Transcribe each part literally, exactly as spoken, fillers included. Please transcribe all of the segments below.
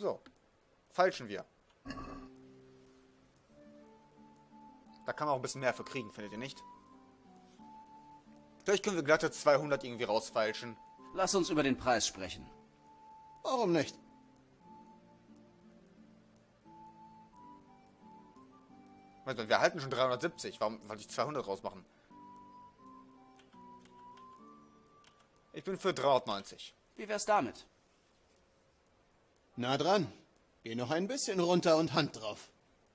So. Falschen wir. Da kann man auch ein bisschen mehr für kriegen, findet ihr nicht? Vielleicht können wir glatte zweihundert irgendwie rausfeilschen. Lass uns über den Preis sprechen. Warum nicht? Wir halten schon dreihundertsiebzig. Warum wollte ich zweihundert rausmachen? Ich bin für dreihundertneunzig. Wie wär's damit? Na dran. Geh noch ein bisschen runter und Hand drauf.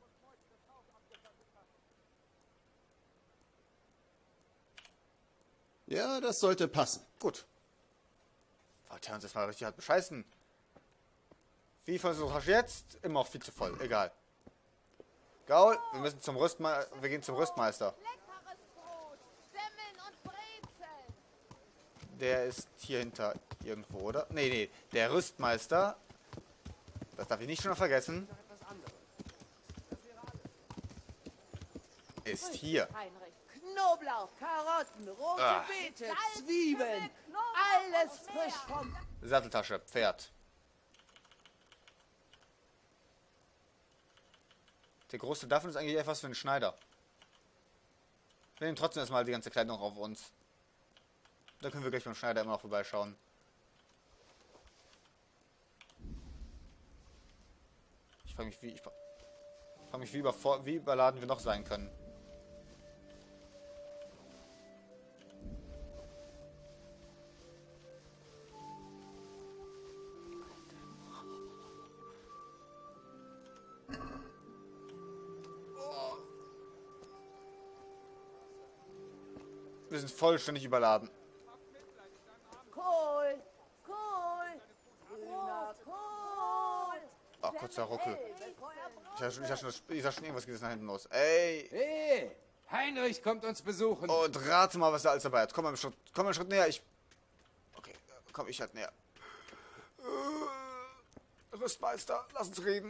Ja, das sollte passen. Gut. Wollt ihr uns jetzt mal richtig hart bescheißen? Wie voll ist das jetzt? Immer noch viel zu voll. Egal. Gaul, wir müssen zum Rüstmeister. Wir gehen zum Rüstmeister. Leckeres Brot, Semmeln und Brezeln. Der ist hier hinter irgendwo, oder? Nee, nee. Der Rüstmeister. Das darf ich nicht schon noch vergessen. Ist hier. Heinrich. Knoblauch, Karotten, rote Ah. Beete, Salz, Zwiebeln. Kümmel, Knoblauch Alles und mehr. frisch vom... Satteltasche, Pferd. Der große Daffen ist eigentlich etwas für einen Schneider. Wir nehmen trotzdem erstmal die ganze Kleidung auf uns. Da können wir gleich beim Schneider immer noch vorbeischauen. Ich frage mich, wie ich frage mich, wie, überfor wie überladen wir noch sein können. Wir sind vollständig überladen. Kohl, Kohl, grüner Kohl. Ach, kurzer Ruckel. Bevor er Ich sah schon, ich sah schon, das- ich sah schon irgendwas geht jetzt nach hinten los. Ey! Hey, Heinrich kommt uns besuchen. Und rate mal, was da alles dabei hat. Komm mal einen Schritt, komm mal einen Schritt näher. Ich. Okay, komm ich halt näher. Äh, Rüstmeister, lass uns reden.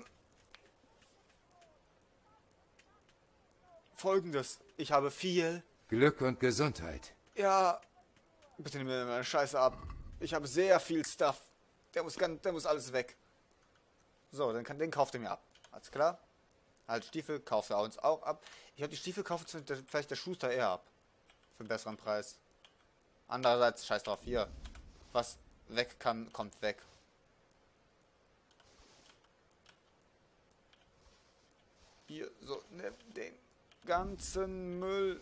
Folgendes. Ich habe viel. Glück und Gesundheit. Ja. Bitte nimm mir meine Scheiße ab. Ich habe sehr viel Stuff. Der muss, ganz, der muss alles weg. So, dann kann, den kauft er mir ab. Alles klar? Halt, Stiefel kauft er uns auch ab. Ich habe die Stiefel kauft der, vielleicht der Schuster eher ab. Für einen besseren Preis. Andererseits, scheiß drauf, hier. Was weg kann, kommt weg. Hier, so, nimm den ganzen Müll.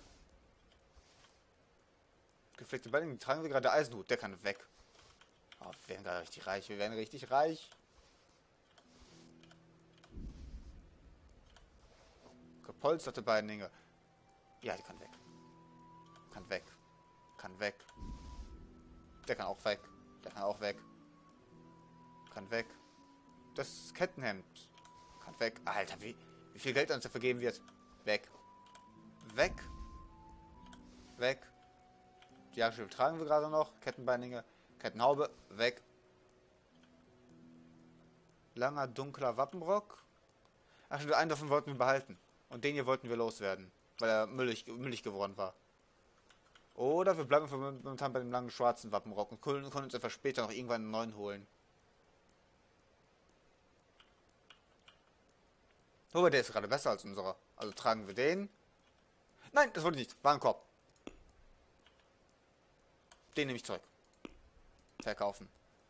Gepflegte Beine, die tragen wir gerade. Der Eisenhut, der kann weg. Oh, wir werden gerade richtig reich. Wir werden richtig reich. Gepolsterte Beininge. Ja, die kann weg. Kann weg. Kann weg. Der kann auch weg. Der kann auch weg. Kann weg. Das Kettenhemd. Kann weg. Alter, wie, wie viel Geld uns dafür geben wird. Weg. Weg. Weg. Die Jagdstiefel tragen wir gerade noch. Kettenbeininge. Kettenhaube. Weg. Langer, dunkler Wappenrock. Ach, schon einen davon wollten wir behalten. Und den hier wollten wir loswerden. Weil er müllig, müllig geworden war. Oder wir bleiben momentan bei dem langen schwarzen Wappenrock und können, können uns einfach später noch irgendwann einen neuen holen. Wobei, der ist gerade besser als unserer. Also tragen wir den. Nein, das wollte ich nicht. Warenkorb. Den nehme ich zurück. Verkaufen.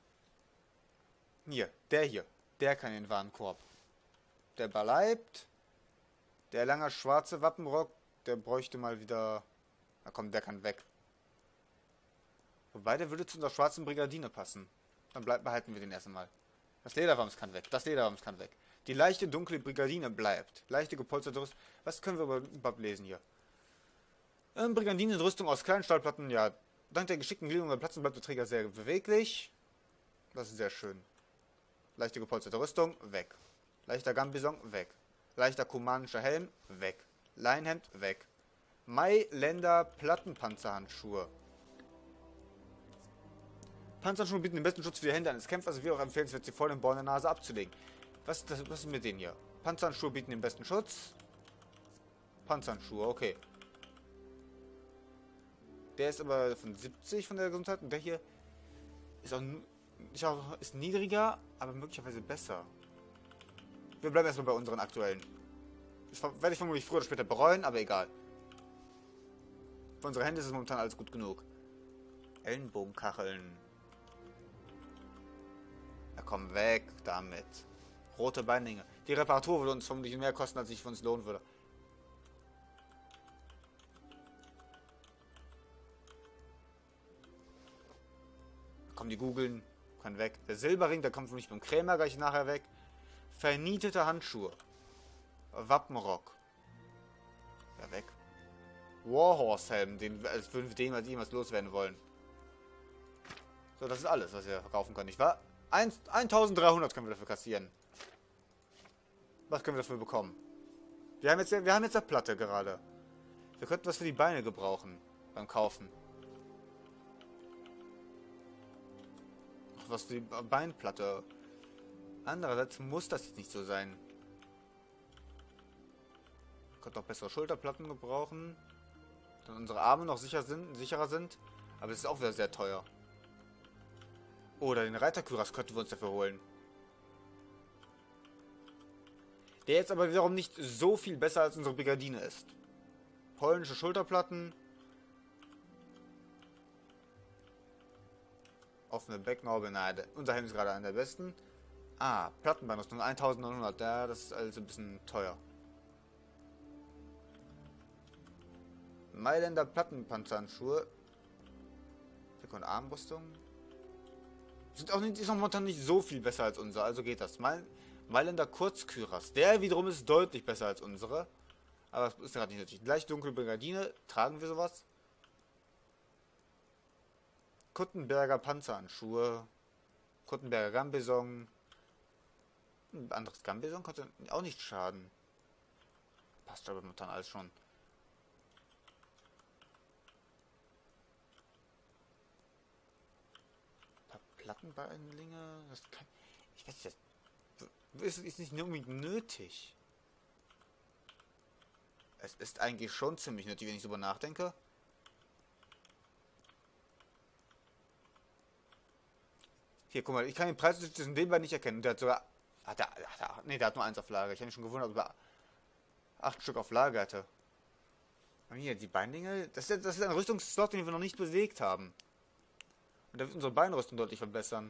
Hier, der hier. Der kann den Warenkorb. Der bleibt. Der lange schwarze Wappenrock, der bräuchte mal wieder... Na komm, der kann weg. Wobei, der würde zu unserer schwarzen Brigadine passen. Dann bleibt, behalten wir den erst einmal. Das Lederwams kann weg. Das Lederwams kann weg. Die leichte, dunkle Brigadine bleibt. Leichte, gepolsterte Rüstung. Was können wir überhaupt lesen hier? Ähm, Brigadinenrüstung aus kleinen Stahlplatten. Ja, dank der geschickten Gliederung der Platten bleibt der Träger sehr beweglich. Das ist sehr schön. Leichte, gepolsterte Rüstung. Weg. Leichter Gambison. Weg. Leichter kumanischer Helm. Weg. Leinhemd. Weg. Mailänder Plattenpanzerhandschuhe. Panzerhandschuhe bieten den besten Schutz für die Hände eines Kämpfers. Es wäre auch empfehlenswert, sie vor dem Bau in der Nase abzulegen. Was ist, das, was ist mit denen hier? Panzerhandschuhe bieten den besten Schutz. Panzerhandschuhe, okay. Der ist aber von siebzig von der Gesundheit und der hier ist auch, ist auch ist niedriger, aber möglicherweise besser. Wir bleiben erstmal bei unseren aktuellen. Das werde ich vermutlich früher oder später bereuen, aber egal. Für unsere Hände ist es momentan alles gut genug. Ellenbogenkacheln. Na komm, weg damit. Rote Beinlinge. Die Reparatur würde uns vermutlich mehr kosten, als sich für uns lohnen würde. Komm, die googeln. Kann weg. Der Silberring, der kommt für mich beim Krämer gleich nachher weg. Vernietete Handschuhe. Wappenrock. Ja, weg. Warhorse-Helm, den, als würden wir den als jemals loswerden wollen. So, das ist alles, was wir verkaufen können, nicht wahr? eintausenddreihundert können wir dafür kassieren. Was können wir dafür bekommen? Wir haben jetzt, wir haben jetzt eine Platte gerade. Wir könnten was für die Beine gebrauchen beim Kaufen. Ach, was für die Beinplatte. Andererseits muss das jetzt nicht so sein. Wir könnten auch bessere Schulterplatten gebrauchen. Dann unsere Arme noch sicher sind, sicherer sind. Aber es ist auch wieder sehr teuer. Oder den Reiterkyras könnten wir uns dafür holen. Der jetzt aber wiederum nicht so viel besser als unsere Brigandine ist. Polnische Schulterplatten. Offene Beckenhaube. Nein, unser Helm ist gerade einer der besten. Ah, Plattenbeinrüstung eintausendneunhundert. Ja, das ist also ein bisschen teuer. Mailänder Plattenpanzerhandschuhe. Deck- und Armrüstung. Sind auch nicht, ist auch momentan nicht so viel besser als unser, also geht das. Mail, Mailänder Kurzkyras. Der wiederum ist deutlich besser als unsere. Aber das ist gerade nicht nötig. Gleich dunkle Brigandine. Tragen wir sowas? Kuttenberger Panzerhandschuhe. Kuttenberger Gambeson. Ein anderes Gambeson konnte auch nicht schaden. Passt aber momentan alles schon. Plattenbeinlinge, das kann, ich weiß nicht, das ist, ist nicht unbedingt nötig. Es ist eigentlich schon ziemlich nötig, wenn ich darüber nachdenke. Hier, guck mal, ich kann den Preis zwischen den beiden nicht erkennen. Der hat sogar, hat er, hat er, nee, der hat nur eins auf Lager. Ich habe mich schon gewundert, ob er acht Stück auf Lager hatte. Und hier, die Beinlinge, das ist, das ist ein Rüstungsslot, den wir noch nicht bewegt haben. Und der wird unsere Beinrüstung deutlich verbessern.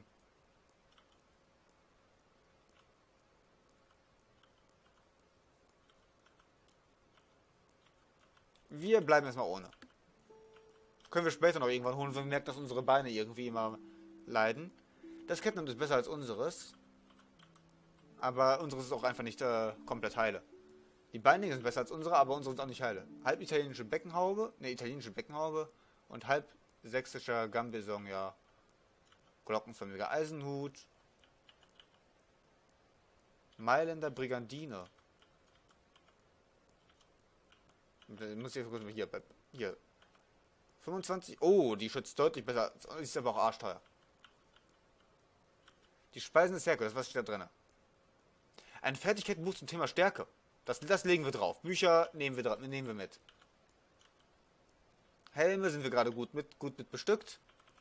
Wir bleiben erstmal ohne. Können wir später noch irgendwann holen, wenn wir merken, dass unsere Beine irgendwie immer leiden. Das Kettenhemd ist besser als unseres. Aber unseres ist auch einfach nicht äh, komplett heile. Die Beinlinge sind besser als unsere, aber unsere sind auch nicht heile. Halb italienische Beckenhaube, ne, italienische Beckenhaube und halb sächsischer Gambeson, ja. Glockenförmiger Eisenhut. Mailänder Brigandine. Muss ich kurz mal hier, hier. fünfundzwanzig. Oh, die schützt deutlich besser. Die ist aber auch arschteuer. Die Speisen des Herkules, was steht da drin? Ein Fertigkeitenbuch zum Thema Stärke. Das, das legen wir drauf. Bücher nehmen wir, drauf, nehmen wir mit. Helme sind wir gerade gut mit, gut mit bestückt.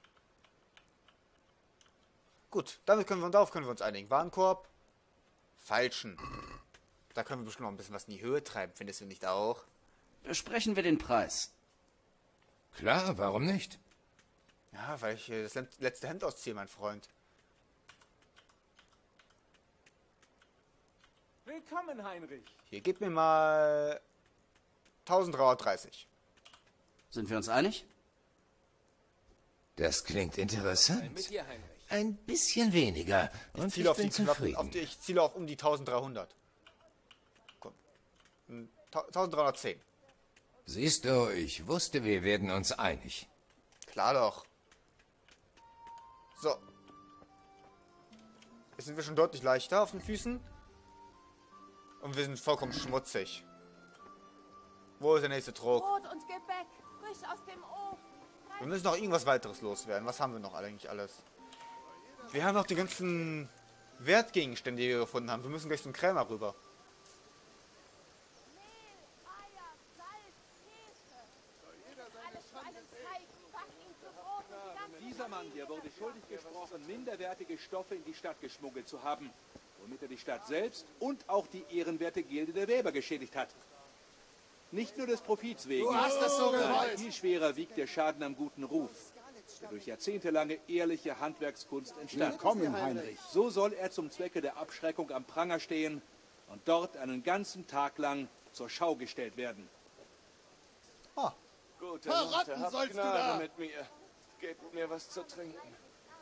Gut, damit können wir, darauf können wir uns einigen. Warenkorb. Falschen. Da können wir bestimmt noch ein bisschen was in die Höhe treiben, findest du nicht auch? Besprechen wir den Preis. Klar, warum nicht? Ja, weil ich das letzte Hemd ausziehe, mein Freund. Willkommen, Heinrich. Hier, gib mir mal dreizehnhundertdreißig. Sind wir uns einig? Das klingt interessant. Mit dir, Heinrich. Ein bisschen weniger Ich und ich, ziele auf bin die Knappen, zufrieden. auf die, ich ziele auf um die dreizehnhundert. Komm. dreizehnhundertzehn. Siehst du, ich wusste, wir werden uns einig. Klar doch. So. Jetzt sind wir schon deutlich leichter auf den Füßen. Und wir sind vollkommen schmutzig. Wo ist der nächste Druck? Brot und Gebäck, frisch aus dem Ofen. Wir müssen noch irgendwas weiteres loswerden. Was haben wir noch eigentlich alles? Wir haben noch die ganzen Wertgegenstände, die wir gefunden haben. Wir müssen gleich zum Krämer rüber. Mehl, Eier, Salz, Käse. Alles für einen Zeichen. Back ihn zu Brot und die ganze Dieser Mann, der wurde schuldig gesprochen, minderwertige Stoffe in die Stadt geschmuggelt zu haben. womit er die Stadt selbst und auch die ehrenwerte Gilde der Weber geschädigt hat. Nicht nur des Profits wegen. Du hast es so Nein, gewollt. viel schwerer wiegt der Schaden am guten Ruf, der durch jahrzehntelange ehrliche Handwerkskunst entstand. Willkommen, Heinrich. So soll er zum Zwecke der Abschreckung am Pranger stehen und dort einen ganzen Tag lang zur Schau gestellt werden. Ah, Gute Verraten Leute, habt sollst du Gnade da. mit mir. Gebt mir was zu trinken.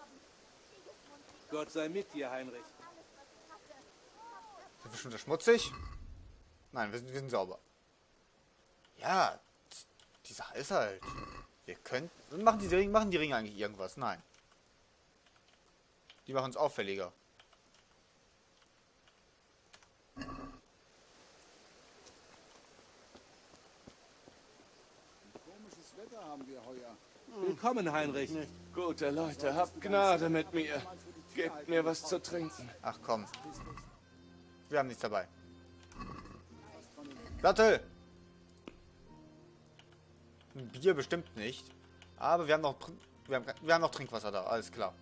Gott sei mit dir, Heinrich. sind wir schon wieder schmutzig? Nein, wir sind, wir sind sauber. Ja, die Sache ist halt. Wir können. Machen die Ringe, machen die Ringe eigentlich irgendwas? Nein. Die machen uns auffälliger. Komisches Wetter haben wir heuer. Willkommen, Heinrich. Gute Leute, habt Gnade mit mir. Gebt mir was zu trinken. Ach komm. Wir haben nichts dabei. Sattel! Ein Bier bestimmt nicht. Aber wir haben noch wir haben, wir haben noch Trinkwasser da, alles klar.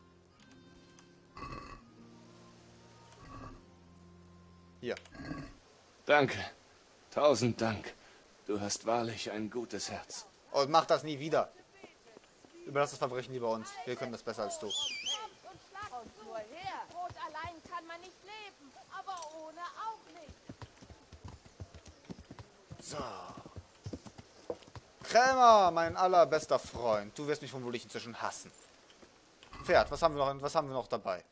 Hier. Danke. Tausend Dank. Du hast wahrlich ein gutes Herz. Und mach das nie wieder. Überlass das Verbrechen lieber uns. Wir können das besser als du. Und schlag uns nur her. Brot allein kann man nicht leben, aber ohne auch nicht. So. Krämer, mein allerbester Freund. Du wirst mich vermutlich inzwischen hassen. Pferd, was haben wir noch, was haben wir noch dabei?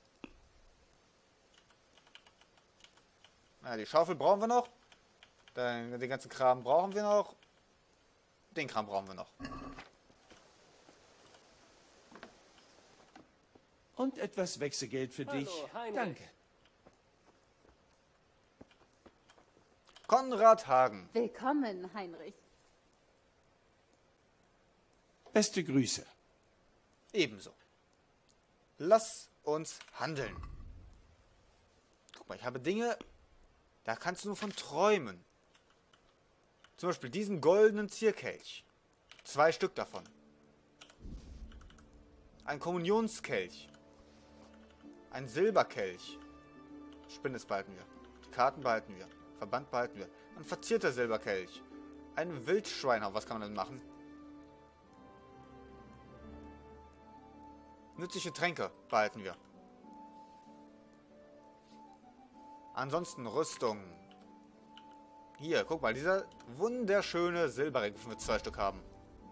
Na, die Schaufel brauchen wir noch. Den, den ganzen Kram brauchen wir noch. Den Kram brauchen wir noch. Und etwas Wechselgeld für dich. Danke. Konrad Hagen. Willkommen, Heinrich. Beste Grüße. Ebenso. Lass uns handeln. Guck mal, ich habe Dinge, da kannst du nur von träumen. Zum Beispiel diesen goldenen Zierkelch. Zwei Stück davon. Ein Kommunionskelch. Ein Silberkelch. Spinnes behalten wir. Die Karten behalten wir. Verband behalten wir. Ein verzierter Silberkelch. Ein Wildschweinhauch. Was kann man denn machen? Nützliche Tränke behalten wir. Ansonsten Rüstung. Hier, guck mal, dieser wunderschöne Silberring, wovon wir zwei Stück haben.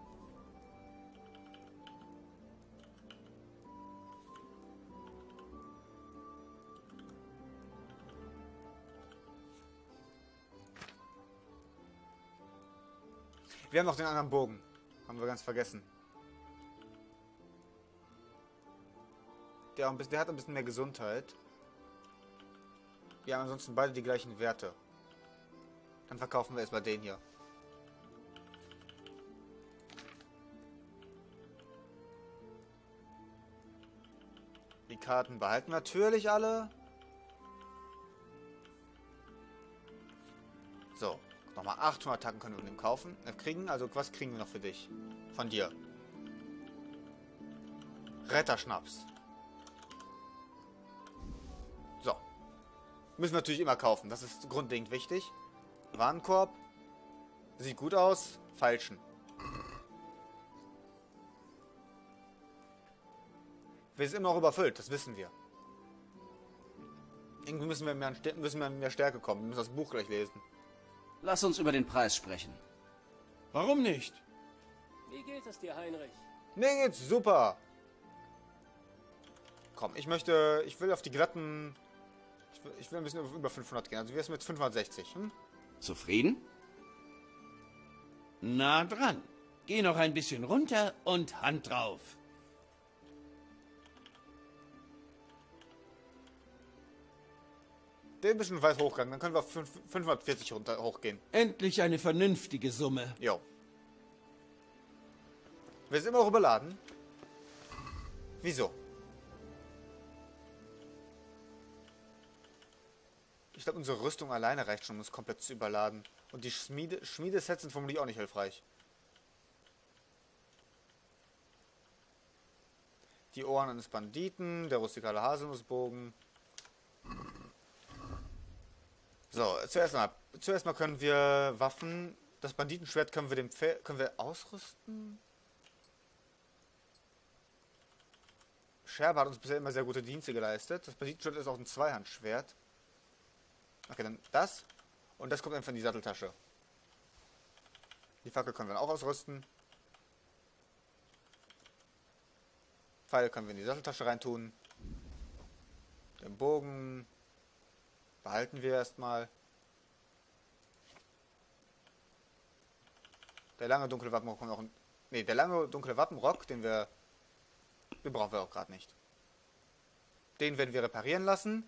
Wir haben noch den anderen Bogen. Haben wir ganz vergessen. Der, ein bisschen, der hat ein bisschen mehr Gesundheit. Wir haben ansonsten beide die gleichen Werte. Dann verkaufen wir erstmal den hier. Die Karten behalten wir natürlich alle. So, nochmal achthundert Tacken können wir mit dem kaufen. Äh, kriegen. Also was kriegen wir noch für dich? Von dir. Retterschnaps. So. Müssen wir natürlich immer kaufen. Das ist grundlegend wichtig. Warenkorb. Sieht gut aus. Falschen. Wir sind immer noch überfüllt. Das wissen wir. Irgendwie müssen wir, mehr, müssen wir mehr Stärke kommen. Wir müssen das Buch gleich lesen. Lass uns über den Preis sprechen. Warum nicht? Wie geht es dir, Heinrich? Mir geht's super. Komm, ich möchte... Ich will auf die glatten... Ich will, ich will ein bisschen über fünfhundert gehen. Also wir sind mit fünfhundertsechzig. Hm? Zufrieden? Na dran. Geh noch ein bisschen runter und Hand drauf. Der ist ein bisschen weit hochgegangen. Dann können wir auf fünfhundertvierzig runter, hochgehen. Endlich eine vernünftige Summe. Jo. Wir sind immer noch überladen. Wieso? Ich glaube, unsere Rüstung alleine reicht schon, um uns komplett zu überladen. Und die Schmiede, Schmiedesets sind vermutlich auch nicht hilfreich. Die Ohren eines Banditen, der rustikale Haselnussbogen. So, zuerst mal, zuerst mal können wir Waffen, das Banditenschwert können wir dem Pferd, können wir ausrüsten? Scherbe hat uns bisher immer sehr gute Dienste geleistet. Das Banditenschwert ist auch ein Zweihandschwert. Okay, dann das. Und das kommt einfach in die Satteltasche. Die Fackel können wir auch ausrüsten. Pfeil können wir in die Satteltasche reintun. Den Bogen behalten wir erstmal. Der lange dunkle Wappenrock kommt auch. Ne, der lange dunkle Wappenrock, den wir. Den brauchen wir auch gerade nicht. Den werden wir reparieren lassen.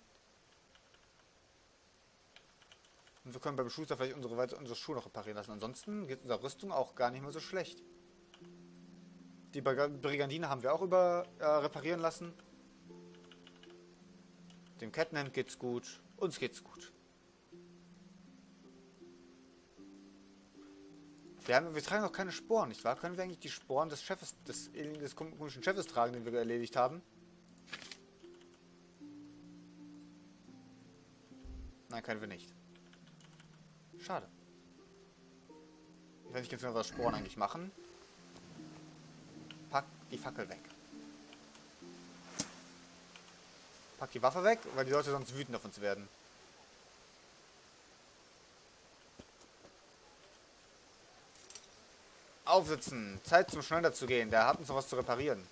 Und wir können beim Schuster vielleicht unsere, unsere Schuhe noch reparieren lassen. Ansonsten geht unsere Rüstung auch gar nicht mehr so schlecht. Die Brigandine haben wir auch über äh, reparieren lassen. Dem Kettenhemd geht's gut. Uns geht's gut. Wir, haben, wir tragen auch keine Sporen, nicht wahr? Können wir eigentlich die Sporen des Chefes, des, des komischen Chefes tragen, den wir erledigt haben? Nein, können wir nicht. Schade. Ich weiß nicht genau, was Sporen eigentlich machen. Pack die Fackel weg. Pack die Waffe weg, weil die Leute sonst wütend auf uns werden. Aufsitzen. Zeit zum Schneider zu gehen. Der hat uns noch was zu reparieren.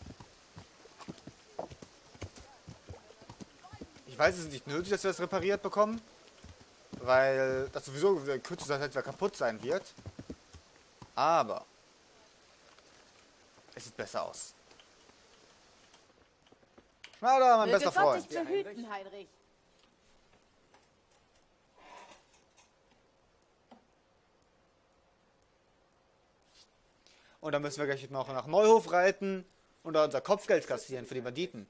Ich weiß, es ist nicht nötig, dass wir das repariert bekommen. Weil das sowieso in kürzester Zeit wieder kaputt sein wird. Aber es sieht besser aus. Schneider, mein bester Freund. Gott dich zu hüten, Heinrich. Und dann müssen wir gleich noch nach Neuhof reiten und da unser Kopfgeld kassieren für die Banditen.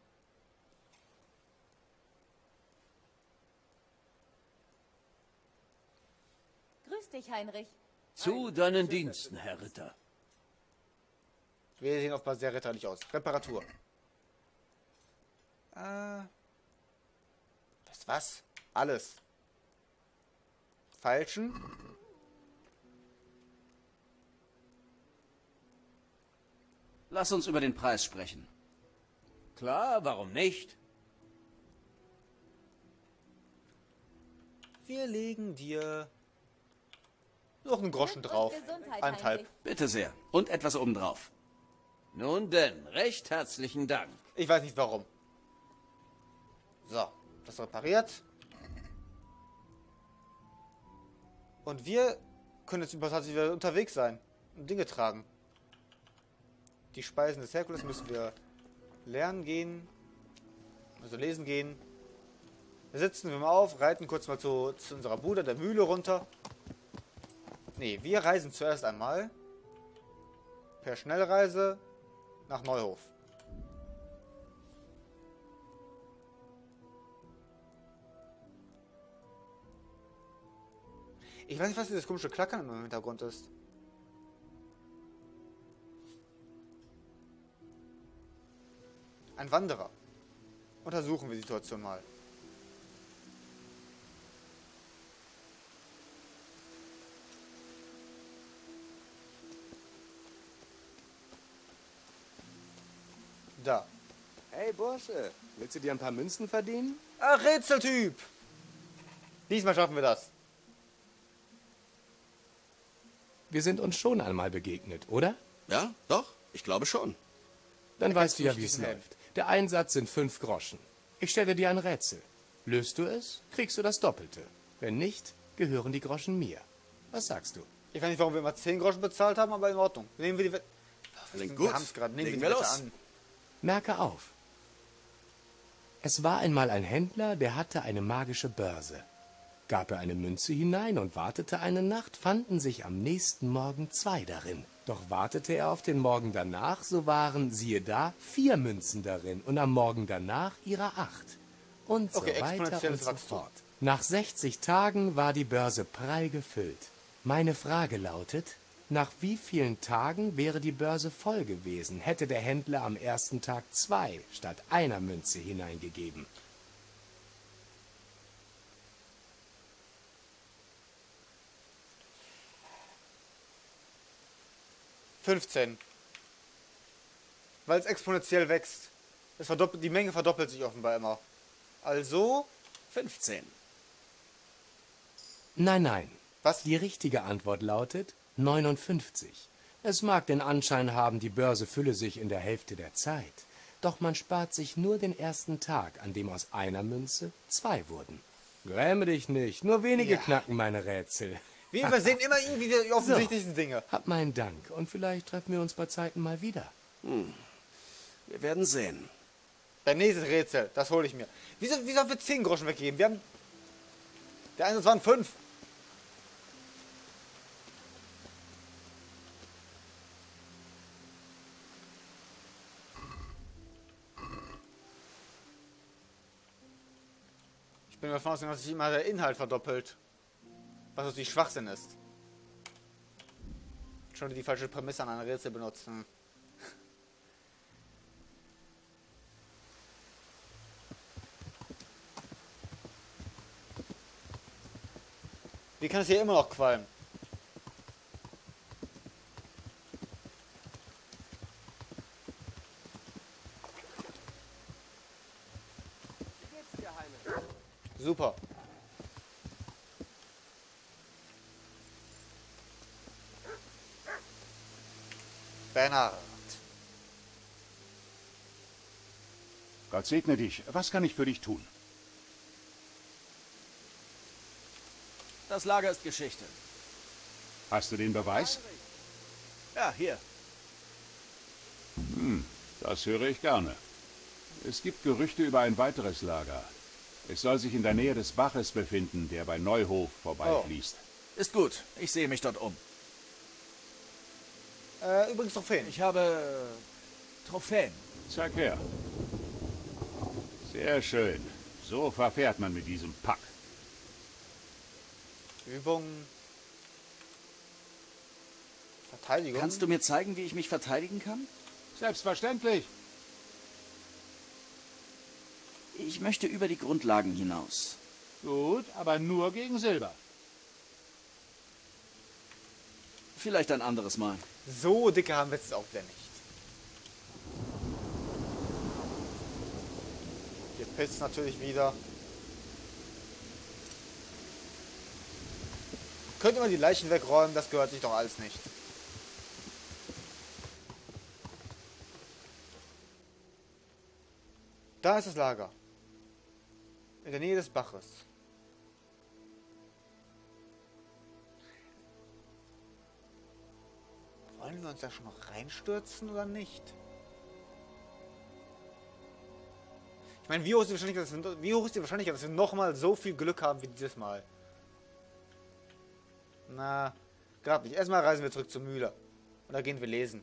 Grüß dich, Heinrich. Zu deinen Diensten, Herr Ritter. Wir sehen offenbar sehr ritterlich aus. Reparatur. Äh. Das was? Alles. Falschen. Lass uns über den Preis sprechen. Klar, warum nicht? Wir legen dir noch einen Groschen Und drauf. Gesundheit, Einhalb. Heinrich. Bitte sehr. Und etwas obendrauf. Nun denn, recht herzlichen Dank. Ich weiß nicht warum. So, das repariert. Und wir können jetzt über tatsächlich wieder unterwegs sein und Dinge tragen. Die Speisen des Herkules müssen wir lernen gehen, also lesen gehen. Wir sitzen wir mal auf, reiten kurz mal zu, zu unserer Bude, der Mühle runter. Ne, wir reisen zuerst einmal per Schnellreise nach Neuhof. Ich weiß nicht, was dieses komische Klackern im Hintergrund ist. Ein Wanderer. Untersuchen wir die Situation mal. Da. Hey Bursche, willst du dir ein paar Münzen verdienen? Ach, Rätseltyp! Diesmal schaffen wir das. Wir sind uns schon einmal begegnet, oder? Ja, doch. Ich glaube schon. Dann weißt du ja, nicht wie es diesen Helm. läuft. Der Einsatz sind fünf Groschen. Ich stelle dir ein Rätsel. Löst du es, kriegst du das Doppelte. Wenn nicht, gehören die Groschen mir. Was sagst du? Ich weiß nicht, warum wir immer zehn Groschen bezahlt haben, aber in Ordnung. Nehmen wir die Wette. Klingt Wir gut. haben es gerade. Nehmen Legen wir die wir Wette los. an. Merke auf. Es war einmal ein Händler, der hatte eine magische Börse. Gab er eine Münze hinein und wartete eine Nacht, fanden sich am nächsten Morgen zwei darin. Doch wartete er auf den Morgen danach, so waren, siehe da, vier Münzen darin und am Morgen danach ihrer acht. Und so Okay, weiter exponentielles und so Wachstum. fort. Nach sechzig Tagen war die Börse prall gefüllt. Meine Frage lautet, nach wie vielen Tagen wäre die Börse voll gewesen, hätte der Händler am ersten Tag zwei statt einer Münze hineingegeben? fünfzehn. Weil es exponentiell wächst. Es verdoppelt, die Menge verdoppelt sich offenbar immer. Also fünfzehn. Nein, nein. Was? Die richtige Antwort lautet neunundfünfzig. Es mag den Anschein haben, die Börse fülle sich in der Hälfte der Zeit. Doch man spart sich nur den ersten Tag, an dem aus einer Münze zwei wurden. Gräme dich nicht, nur wenige Ja. knacken meine Rätsel. Wir übersehen immer irgendwie die offensichtlichsten Dinge. Hab meinen Dank und vielleicht treffen wir uns bei Zeiten mal wieder. Hm. Wir werden sehen. Dein nächstes Rätsel, das hole ich mir. Wieso, wieso haben wir zehn Groschen weggegeben? Wir haben... Der eine, das waren fünf. Ich bin davon ausgegangen, dass sich immer der Inhalt verdoppelt. Was natürlich Schwachsinn ist. Schon die falsche Prämisse an ein Rätsel benutzen. Wie kann es hier immer noch qualmen? Wie geht's dir, Heinrich? Super. Bernhard. Gott segne dich. Was kann ich für dich tun? Das Lager ist Geschichte. Hast du den Beweis? Ja, hier. Hm, das höre ich gerne. Es gibt Gerüchte über ein weiteres Lager. Es soll sich in der Nähe des Baches befinden, der bei Neuhof vorbeifließt. Oh. Ist gut. Ich sehe mich dort um. Äh, übrigens Trophäen. Ich habe äh, Trophäen. Zeig her. Sehr schön. So verfährt man mit diesem Pack. Übung. Verteidigung. Kannst du mir zeigen, wie ich mich verteidigen kann? Selbstverständlich. Ich möchte über die Grundlagen hinaus. Gut, aber nur gegen Silber. Vielleicht ein anderes Mal. So dicke haben wir es auch wieder nicht. Hier pisst natürlich wieder. Könnte man die Leichen wegräumen, das gehört sich doch alles nicht. Da ist das Lager. In der Nähe des Baches. Wollen wir uns da schon noch reinstürzen oder nicht? Ich meine, wie hoch ist die Wahrscheinlichkeit, dass wir, wie hoch ist die Wahrscheinlichkeit, dass wir nochmal so viel Glück haben wie dieses Mal? Na, gerade nicht. Erstmal reisen wir zurück zur Mühle. Und da gehen wir lesen.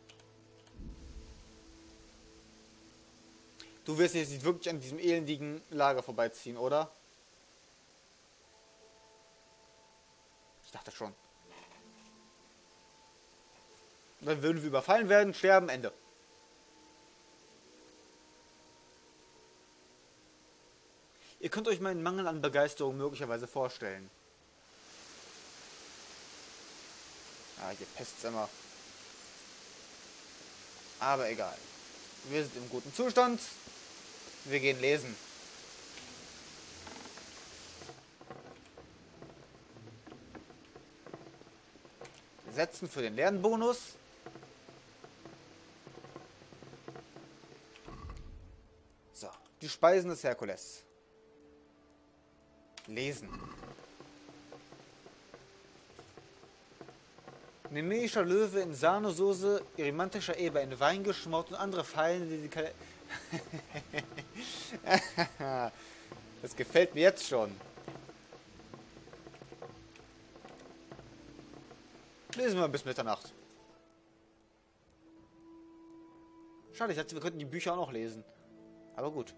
Du wirst jetzt nicht wirklich an diesem elendigen Lager vorbeiziehen, oder? Ich dachte schon. Dann würden wir überfallen werden, sterben, Ende. Ihr könnt euch meinen Mangel an Begeisterung möglicherweise vorstellen. Ah, hier pestt's immer. Aber egal. Wir sind im guten Zustand. Wir gehen lesen. Setzen für den Lernbonus. So, die Speisen des Herkules. Lesen. Nemeischer Löwe in Sahnesoße, irimantischer Eber in Wein geschmort und andere Fallen, die die Kal Das gefällt mir jetzt schon. Lesen wir bis Mitternacht. Schade, ich dachte, wir könnten die Bücher auch noch lesen. Aber gut.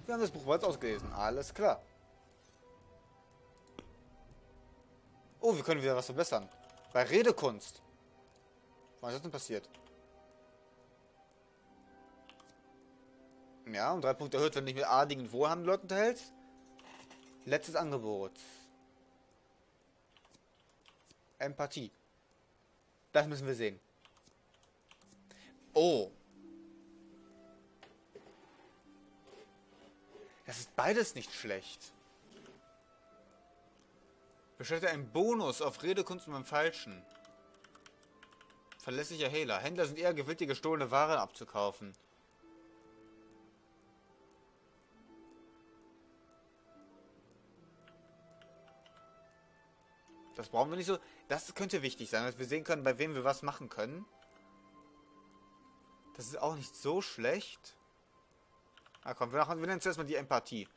Wir haben das Buch bereits ausgelesen. Alles klar. Oh, wir können wieder was verbessern. Bei Redekunst. Was ist das denn passiert? Ja, um drei Punkte erhöht, wenn du dich mit adligen, wohlhabenden Leuten unterhältst. Letztes Angebot. Empathie. Das müssen wir sehen. Oh. Das ist beides nicht schlecht. Bestellte einen Bonus auf Redekunst und beim Falschen. Verlässlicher Hehler. Händler sind eher gewillt, die gestohlene Ware abzukaufen. Das brauchen wir nicht so. Das könnte wichtig sein, dass wir sehen können, bei wem wir was machen können. Das ist auch nicht so schlecht. Na komm, wir, machen, wir nennen zuerst mal die Empathie.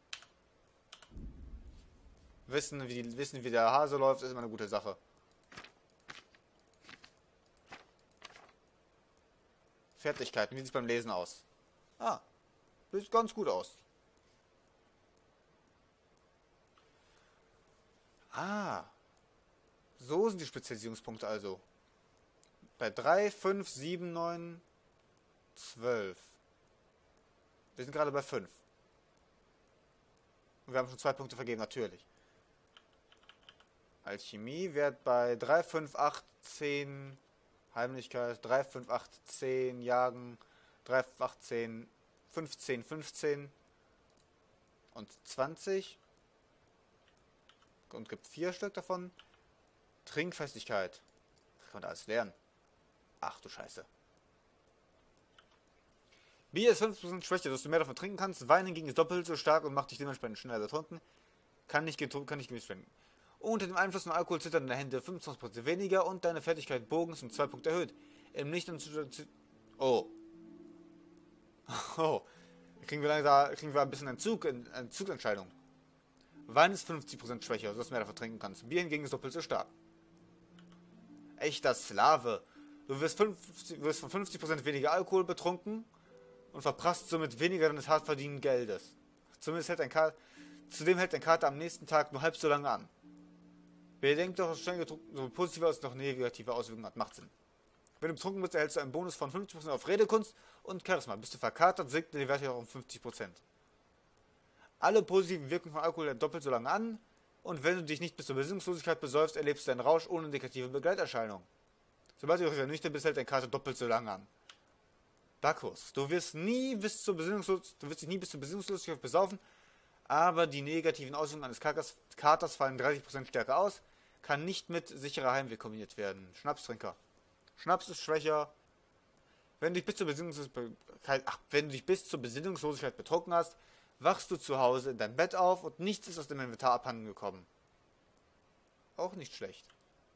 Wissen wie, wissen, wie der Hase läuft, ist immer eine gute Sache. Fertigkeiten, wie sieht es beim Lesen aus? Ah, sieht ganz gut aus. Ah, so sind die Spezialisierungspunkte also. Bei drei, fünf, sieben, neun, zwölf. Wir sind gerade bei fünf. Und wir haben schon zwei Punkte vergeben, natürlich. Alchemie wird bei drei, fünf, acht, zehn Heimlichkeit, drei, fünf, acht, zehn Jagen, drei, fünf, acht, zehn, fünfzehn, fünfzehn und zwanzig. Und gibt vier Stück davon. Trinkfestigkeit. Das kann man da alles lernen. Ach du Scheiße. Bier ist fünf Prozent schwächer, dass du mehr davon trinken kannst. Wein hingegen ist doppelt so stark und macht dich dementsprechend schneller betrunken. Kann nicht getrunken, kann nicht gemischt werden. Unter dem Einfluss von Alkohol zittern deine Hände fünfundzwanzig Prozent weniger und deine Fertigkeit Bogen ist um zwei Punkte erhöht. Im nüchternen Zustand... Oh. Oh. Kriegen wir langsam, kriegen wir ein bisschen Entzug, Entzugsentscheidung. Wein ist fünfzig Prozent schwächer, sodass du mehr davon trinken kannst. Bier hingegen ist doppelt so stark. Echter Slave. Du wirst, fünfzig, wirst von fünfzig Prozent weniger Alkohol betrunken und verprasst somit weniger deines hart verdienten Geldes. Zumindest hält dein Kater, zudem hält dein Kater am nächsten Tag nur halb so lange an. Bedenkt doch, dass schnell getrunken so positive als noch negative Auswirkungen hat. Macht Sinn. Wenn du betrunken bist, erhältst du einen Bonus von fünfzig Prozent auf Redekunst und Charisma. Bist du verkatert, sinkt die Werte auch um fünfzig Prozent. Alle positiven Wirkungen von Alkohol hält doppelt so lange an und wenn du dich nicht bis zur Besinnungslosigkeit besäufst, erlebst du einen Rausch ohne negative Begleiterscheinung. Sobald du wieder nüchtern bist, hält dein Kater doppelt so lange an. Bacchus, du wirst nie bis zur Besinnungslosigkeit, du wirst dich nie bis zur Besinnungslosigkeit besaufen, aber die negativen Auswirkungen eines Katers, Katers fallen dreißig Prozent stärker aus, kann nicht mit sicherer Heimweh kombiniert werden. Schnapstrinker. Schnaps ist schwächer. Wenn du dich bis zur Besinnungslosigkeit, ach, wenn du dich bis zur Besinnungslosigkeit betrunken hast, wachst du zu Hause in deinem Bett auf und nichts ist aus dem Inventar abhanden gekommen. Auch nicht schlecht.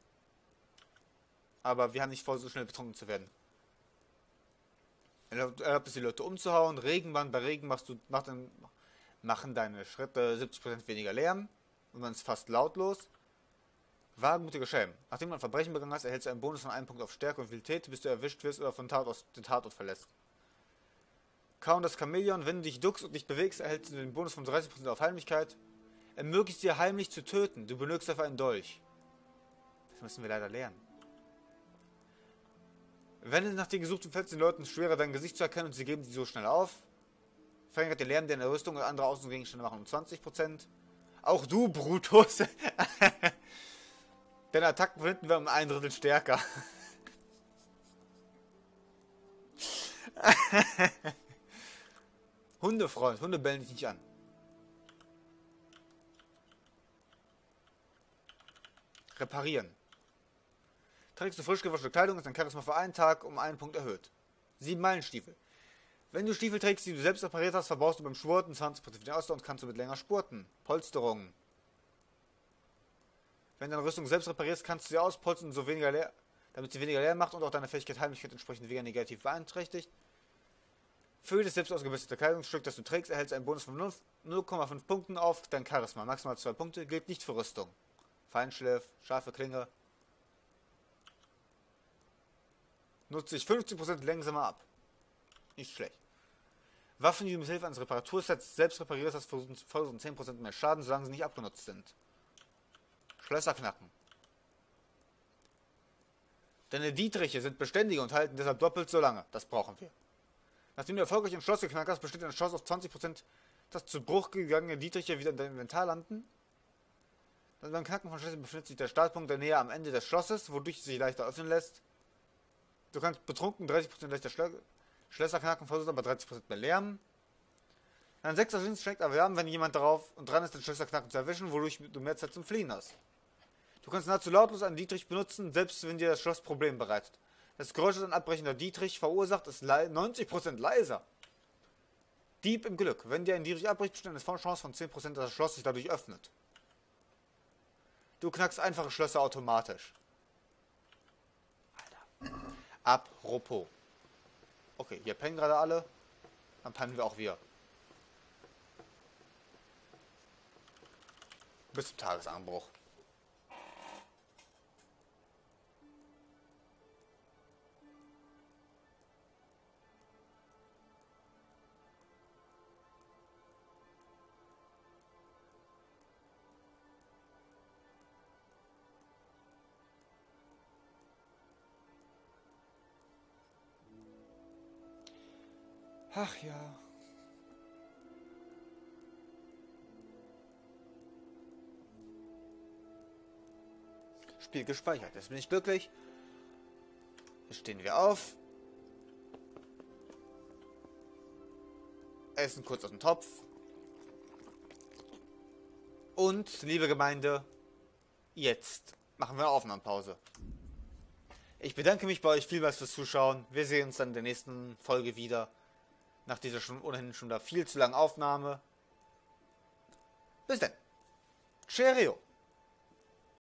Aber wir haben nicht vor, so schnell betrunken zu werden. Erlaubt es die Leute umzuhauen. Regenband, bei Regen machst du, mach dann, machen deine Schritte siebzig Prozent weniger Lärm. Und man ist fast lautlos. Wagemutiger Schelm. Nachdem du ein Verbrechen begangen hast, erhältst du einen Bonus von einem Punkt auf Stärke und Vitalität, bis du erwischt wirst oder von Tatort, den Tatort verlässt. Kaum das Chamäleon, wenn du dich duckst und dich bewegst, erhältst du den Bonus von dreißig Prozent auf Heimlichkeit. Ermöglicht dir heimlich zu töten. Du benötigst dafür einen Dolch. Das müssen wir leider lernen. Wenn es nach dir gesucht und fällt es den Leuten schwerer, dein Gesicht zu erkennen und sie geben sie so schnell auf. Verringert den Lärm, der in der Rüstung und andere Außengegenstände machen um zwanzig Prozent. Auch du, Brutus. Deine Attacken finden wir um ein Drittel stärker. Hundefreund, Hunde bellen dich nicht an. Reparieren. Trägst du frisch gewaschene Kleidung, ist dein Charisma für einen Tag um einen Punkt erhöht. sieben Meilenstiefel. Wenn du Stiefel trägst, die du selbst repariert hast, verbrauchst du beim Spurten zwanzig Prozent für den Ausdauer und kannst du mit länger spurten. Polsterung. Wenn deine Rüstung selbst reparierst, kannst du sie auspolstern, so weniger leer, damit sie weniger leer macht und auch deine Fähigkeit Heimlichkeit entsprechend weniger negativ beeinträchtigt. Für jedes selbst ausgebesserte Kleidungsstück, das du trägst, erhältst du einen Bonus von null Komma fünf Punkten auf dein Charisma. Maximal zwei Punkte, gilt nicht für Rüstung. Feinschliff, scharfe Klinge. Nutze ich fünfzig Prozent langsamer ab. Nicht schlecht. Waffen, die du mit Hilfe eines Reparatursets selbst reparierst, hast verursachen zehn Prozent mehr Schaden, solange sie nicht abgenutzt sind. Schlösser knacken. Deine Dietriche sind beständiger und halten deshalb doppelt so lange. Das brauchen wir. Nachdem du erfolgreich ein Schloss geknackt hast, besteht eine Chance auf zwanzig Prozent, dass zu Bruch gegangene Dietriche wieder in deinem Inventar landen. Dann beim Knacken von Schlössern befindet sich der Startpunkt der Nähe am Ende des Schlosses, wodurch es sich leichter öffnen lässt. Du kannst betrunken dreißig Prozent leichter Schlö Schlösser knacken, versuchst aber dreißig Prozent mehr Lärm. Ein sechster Sinn schmeckt Erwärmen, wenn jemand darauf und dran ist, den Schlösser knacken zu erwischen, wodurch du mehr Zeit zum Fliehen hast. Du kannst nahezu lautlos einen Dietrich benutzen, selbst wenn dir das Schloss Probleme bereitet. Das Geräusch, das ein abbrechender Dietrich verursacht, ist neunzig Prozent leiser. Dieb im Glück. Wenn dir ein Dietrich abbricht, besteht eine Chance von zehn Prozent, dass das Schloss sich dadurch öffnet. Du knackst einfache Schlösser automatisch. Alter. Apropos. Okay, hier pennen gerade alle. Dann pennen wir auch wir. Bis zum Tagesanbruch. Ach ja. Spiel gespeichert. Jetzt bin ich glücklich. Jetzt stehen wir auf. Essen kurz aus dem Topf. Und, liebe Gemeinde, jetzt machen wir Aufnahmepause. Ich bedanke mich bei euch vielmals fürs Zuschauen. Wir sehen uns dann in der nächsten Folge wieder. Nach dieser schon ohnehin schon da viel zu langen Aufnahme. Bis dann. Cheerio.